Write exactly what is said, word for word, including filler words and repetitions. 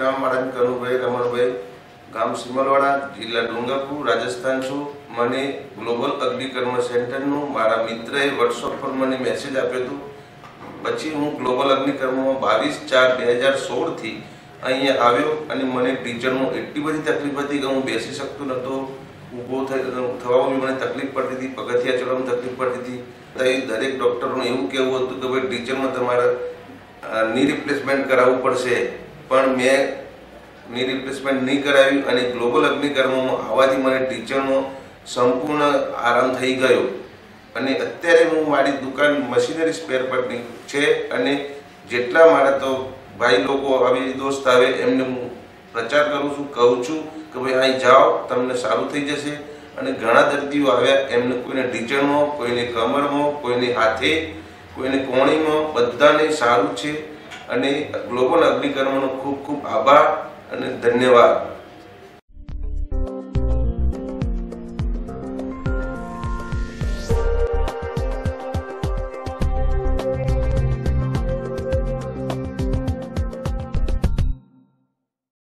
नाम मारा कनुभाई रमणभाई, गाम सीमलवाड़ा, जिला डूंगरपुर, राजस्थान छू। मने ग्लोबल अग्निकर्म सेंटर नु मारा मित्रए व्हाट्सएप पर मने मेसेज आप्यो तो पछी हूँ ग्लोबल अग्निकर्म में बावीस चार बे हज़ार सोल थी अहीं आव्यो अने मने टीचर में एटली बड़ी तकलीफ थी कि हूँ बेसी सकतो नतो, ऊभो थवामां बी मने तकलीफ पड़ती थी, पगथिया चढ़वामां तकलीफ पड़ती थी। तो दरेक डॉक्टरों एवुं कहेवुं हतुं कि भाई टीचर में तमारे नी रिप्लेसमेंट कराववुं पड़शे, पण मैं नी रिप्लेसमेंट नहीं कराव्युं अने ग्लोबल अग्निकर्म में आववाथी मने टीचर में संपूर्ण आराम थई गयो अने अत्यारे हूँ मारी दुकान मशीनरी स्पेर पार्टनी छे अने जेटला मारा तो भाई लोगों आवी दोस्त आवे एमने हूँ प्रचार करूँ छूं, कहूँ छूं कि भाई अहीं जाओ तमने सारूं थई जशे। अने घणा दर्दीओ आव्या एमने कोईने ढीचणमां, कोईने कमरमां, कोईने हाथे, कोईने कोणीमां बधाने सारूं छे। अने ग्लोबल अग्निकर्मनो खूब खूब आभार अने धन्यवाद।